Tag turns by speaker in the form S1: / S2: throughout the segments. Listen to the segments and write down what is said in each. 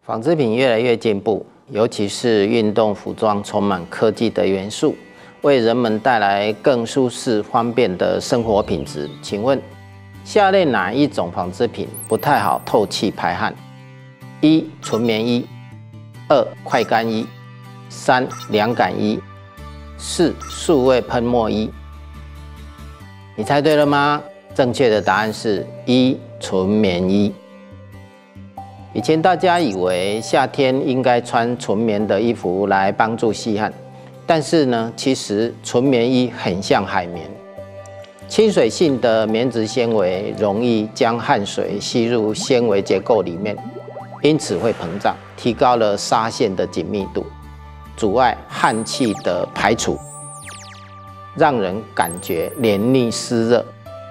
S1: 纺织品越来越进步，尤其是运动服装充满科技的元素，为人们带来更舒适方便的生活品质。请问，下列哪一种纺织品不太好透气排汗？1. 纯棉衣， 2. 快干衣， 3. 凉感衣， 4. 数位喷墨衣。你猜对了吗？正确的答案是1. 纯棉衣。以前大家以为夏天应该穿纯棉的衣服来帮助吸汗，但是呢，其实纯棉衣很像海绵，亲水性的棉质纤维容易将汗水吸入纤维结构里面，因此会膨胀，提高了纱线的紧密度，阻碍汗气的排除，让人感觉黏腻湿热。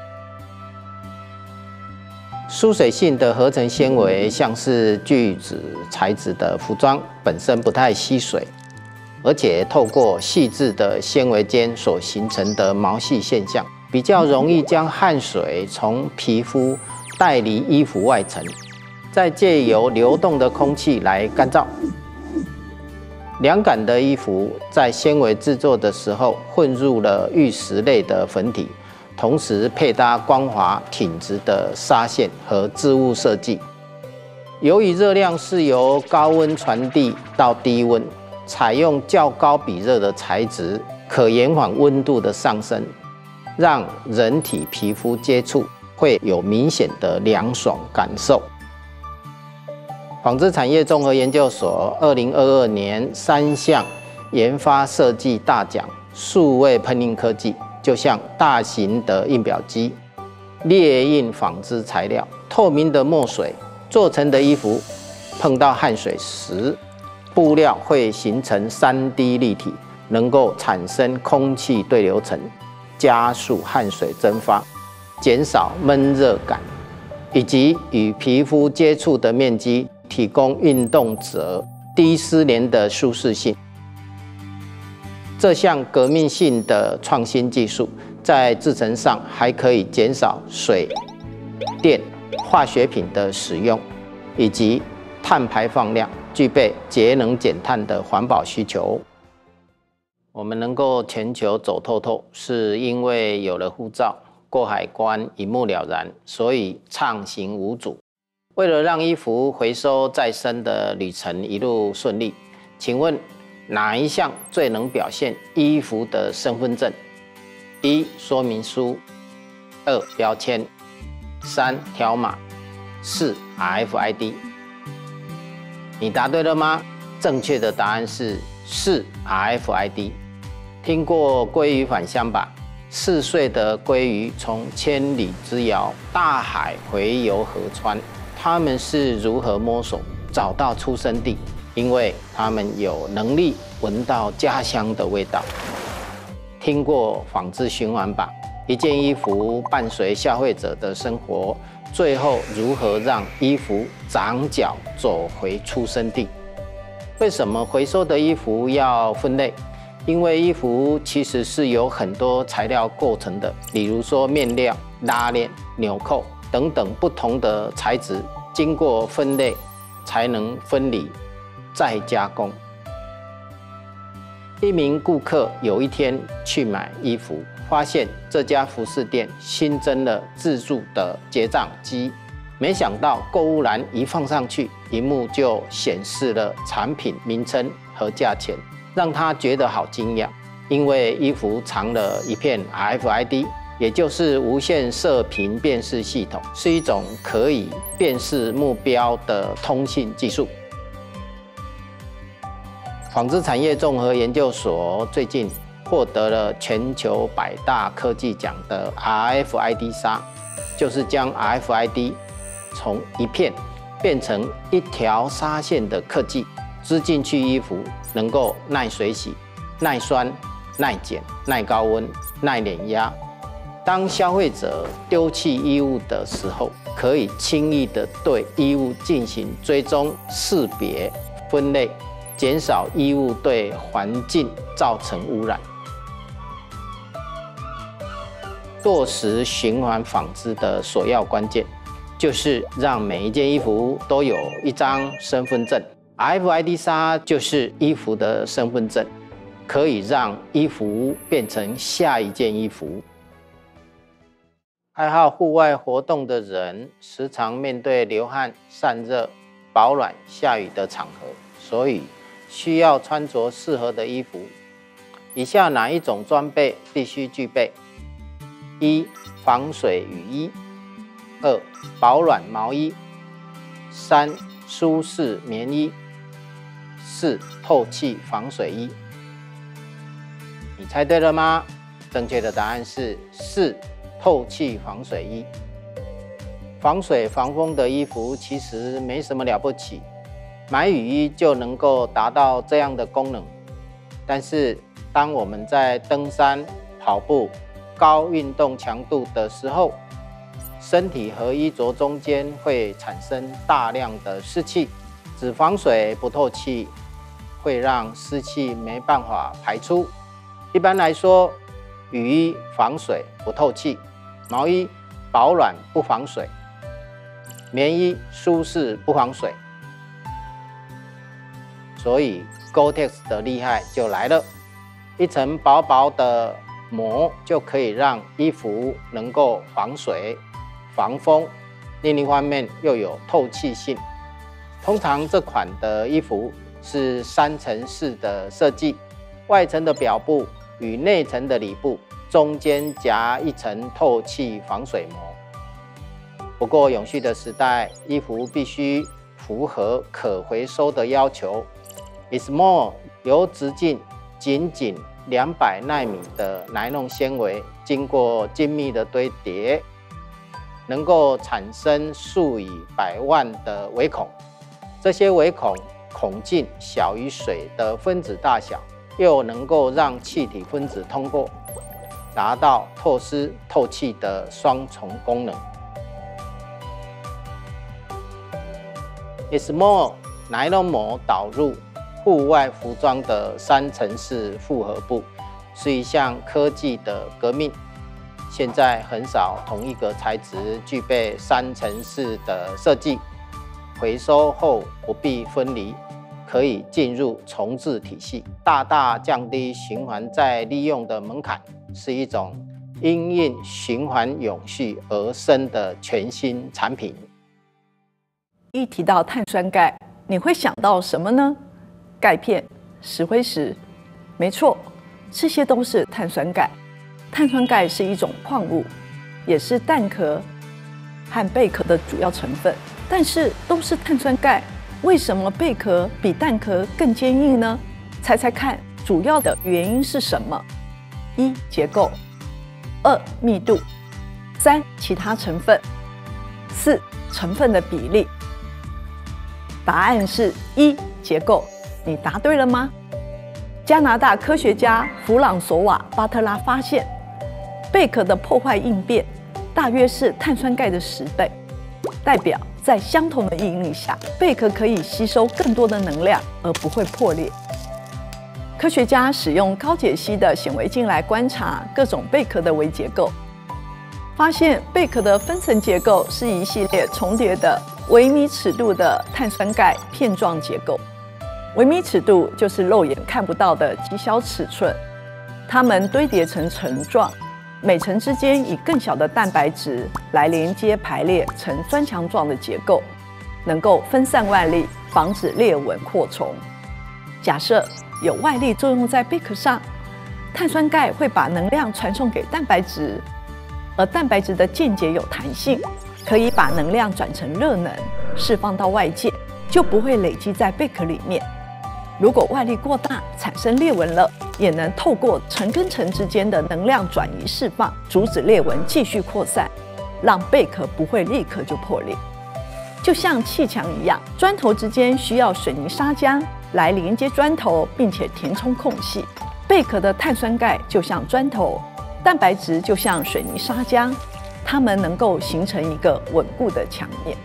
S1: 疏水性的合成纤维，像是聚酯材质的服装，本身不太吸水，而且透过细致的纤维间所形成的毛细现象，比较容易将汗水从皮肤带离衣服外层，再借由流动的空气来干燥。凉感的衣服在纤维制作的时候混入了玉石类的粉体，同时配搭光滑挺直的纱线和织物设计。由于热量是由高温传递到低温，采用较高比热的材质，可延缓温度的上升，让人体皮肤接触会有明显的凉爽感受。纺织产业综合研究所2022年3项研发设计大奖数位喷印科技，就像大型的印表机、列印纺织材料、透明的墨水做成的衣服，碰到汗水时，布料会形成3D 立体，能够产生空气对流层，加速汗水蒸发，减少闷热感，以及与皮肤接触的面积提供运动者低丝连的舒适性。这项革命性的创新技术，在制程上还可以减少水电、化学品的使用，以及碳排放量，具备节能减碳的环保需求。我们能够全球走透透，是因为有了护照，过海关一目了然，所以畅行无阻。为了让衣服回收再生的旅程一路顺利，请问哪一项最能表现衣服的身份证？1. 说明书， 2. 标签， 3. 条码， 4. RFID。 你答对了吗？正确的答案是4. RFID。 听过鲑鱼返乡吧？4岁的鲑鱼从千里之遥大海回游河川，他们是如何摸索找到出生地？因为他们有能力闻到家乡的味道。听过纺织循环吧？一件衣服伴随消费者的生活，最后如何让衣服长脚走回出生地？为什么回收的衣服要分类？因为衣服其实是由很多材料构成的，比如说面料、拉链、纽扣等等不同的材质，经过分类才能分离再加工。一名顾客有一天去买衣服，发现这家服饰店新增了自助的结账机，没想到购物篮一放上去，荧幕就显示了产品名称和价钱，让他觉得好惊讶，因为衣服藏了一片 RFID， 也就是无线射频辨识系统，是一种可以辨识目标的通信技术。纺织产业综合研究所最近获得了全球100大科技奖的 RFID 纱，就是将 RFID 从一片变成一条纱线的科技，织进去衣服能够耐水洗、耐酸、耐碱、耐高温、耐碾压。当消费者丢弃衣物的时候，可以轻易地对衣物进行追踪、识别、分类，减少衣物对环境造成污染。落实循环纺织的首要关键， 就是让每一件衣服都有一张身份证。RFID 砂就是衣服的身份证，可以让衣服变成下一件衣服。爱好户外活动的人，时常面对流汗、散热、保暖、下雨的场合，所以需要穿着适合的衣服。以下哪一种装备必须具备？1. 防水雨衣。2. 保暖毛衣。3. 舒适棉衣。4. 透气防水衣。你猜对了吗？正确的答案是4. 透气防水衣。防水防风的衣服其实没什么了不起，买雨衣就能够达到这样的功能。但是当我们在登山、跑步、高运动强度的时候，身体和衣着中间会产生大量的湿气，只防水不透气，会让湿气没办法排出。一般来说，雨衣防水不透气，毛衣保暖不防水，棉衣舒适不防水。所以 Gore-Tex 的厉害就来了，一层薄薄的膜就可以让衣服能够防水、防风，另一方面又有透气性。通常这款的衣服是3层式的设计，外层的表布与内层的里布中间夹一层透气防水膜。不过永续的时代，衣服必须符合可回收的要求。Ismore 由直径仅200奈米的尼龙纤维，经过精密的堆叠，能够产生数以百万的微孔。这些微孔孔径小于水的分子大小，又能够让气体分子通过，达到透湿透气的双重功能。Ismore 尼龙膜导入户外服装的3层式复合布，是一项科技的革命。现在很少同一个材质具备3层式的设计，回收后不必分离，可以进入重置体系，大大降低循环再利用的门槛，是一种因应循环永续而生的全新产品。
S2: 一提到碳酸钙，你会想到什么呢？钙片、石灰石，没错，这些都是碳酸钙。碳酸钙是一种矿物，也是蛋壳和贝壳的主要成分。但是都是碳酸钙，为什么贝壳比蛋壳更坚硬呢？猜猜看，主要的原因是什么？1. 结构， 2. 密度， 3. 其他成分， 4. 成分的比例。答案是1. 结构。你答对了吗？加拿大科学家弗朗索瓦·巴特拉发现，贝壳的破坏应变大约是碳酸钙的10倍，代表在相同的应力下，贝壳可以吸收更多的能量而不会破裂。科学家使用高解析的显微镜来观察各种贝壳的微结构，发现贝壳的分层结构是一系列重叠的微米尺度的碳酸钙片状结构。微米尺度就是肉眼看不到的极小尺寸，它们堆叠成层状，每层之间以更小的蛋白质来连接排列成砖墙状的结构，能够分散外力，防止裂纹扩充。假设有外力作用在贝壳上，碳酸钙会把能量传送给蛋白质，而蛋白质的键结有弹性，可以把能量转成热能，释放到外界，就不会累积在贝壳里面。如果外力过大，产生裂纹了，也能透过层跟层之间的能量转移释放，阻止裂纹继续扩散，让贝壳不会立刻就破裂。就像砌墙一样，砖头之间需要水泥砂浆来连接砖头，并且填充空隙。贝壳的碳酸钙就像砖头，蛋白质就像水泥砂浆，它们能够形成一个稳固的墙面。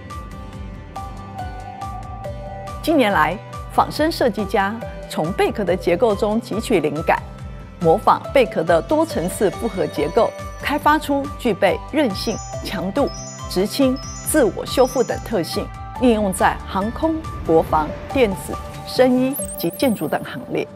S2: 近年来，仿生设计家从贝壳的结构中汲取灵感，模仿贝壳的多层次复合结构，开发出具备韧性、强度、直倾、 自我修复等特性，应用在航空、国防、电子、生医及建筑等行列。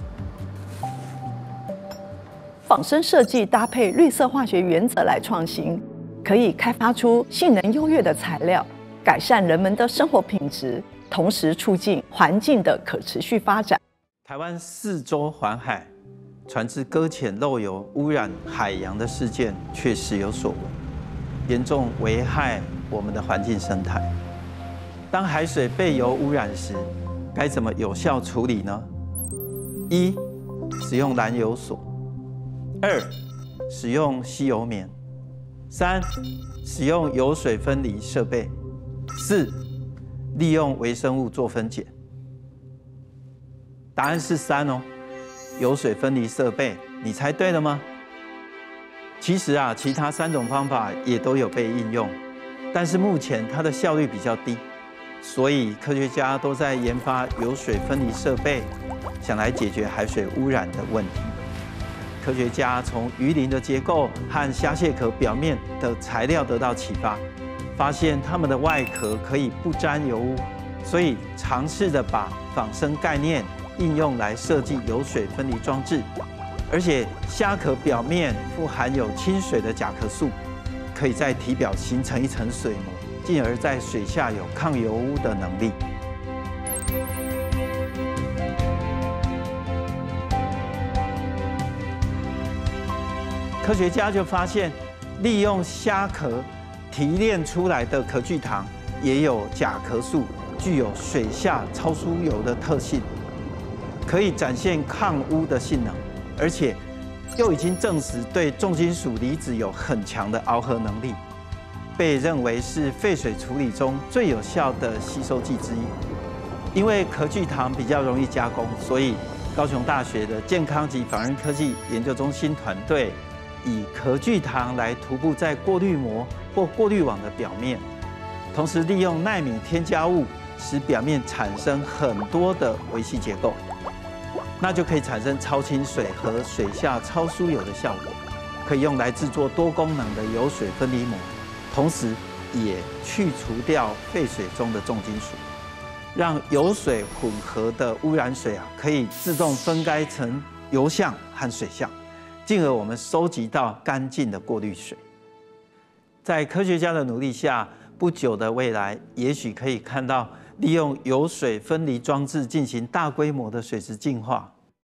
S2: 仿生设计搭配绿色化学原则来创新，可以开发出性能优越的材料，改善人们的生活品质，同时促进环境的可持续发展。
S3: 台湾4周环海，船只搁浅漏油污染海洋的事件却时有所闻，严重危害我们的环境生态。当海水被油污染时，该怎么有效处理呢？1. 使用燃油锁；2. 使用吸油棉；3. 使用油水分离设备；4. 利用微生物做分解。答案是3哦，油水分离设备，你猜对了吗？其实其他3种方法也都有被应用，但是目前它的效率比较低，所以科学家都在研发油水分离设备，想来解决海水污染的问题。科学家从鱼鳞的结构和虾蟹壳表面的材料得到启发，发现它们的外壳可以不沾油污，所以尝试着把仿生概念应用来设计油水分离装置。而且虾壳表面富含有亲水的甲壳素，可以在体表形成一层水膜，进而在水下有抗油污的能力。科学家就发现，利用虾壳提炼出来的壳聚糖也有甲壳素，具有水下超疏油的特性，可以展现抗污的性能，而且又已经证实对重金属离子有很强的螯合能力，被认为是废水处理中最有效的吸收剂之一。因为壳聚糖比较容易加工，所以高雄大学的健康及仿生科技研究中心团队以壳聚糖来涂布在过滤膜或过滤网的表面，同时利用奈米添加物使表面产生很多的微细结构，那就可以产生超清水和水下超疏油的效果，可以用来制作多功能的油水分离膜，同时也去除掉废水中的重金属，让油水混合的污染水可以自动分开成油相和水相，进而我们收集到干净的过滤水。在科学家的努力下，不久的未来，也许可以看到利用油水分离装置进行大规模的水质净化，